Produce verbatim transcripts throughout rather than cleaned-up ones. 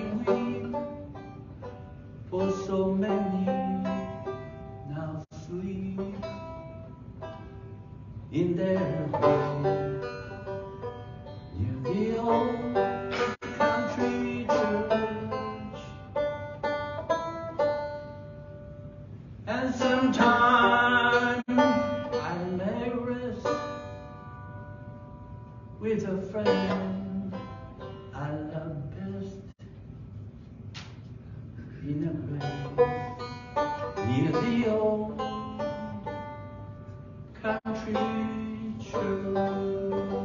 weep for so many now sleep in their grave near the old country church. And sometime I may rest with a friend I love best in a grave near the old country church.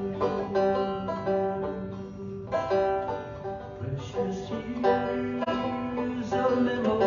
Precious years of memory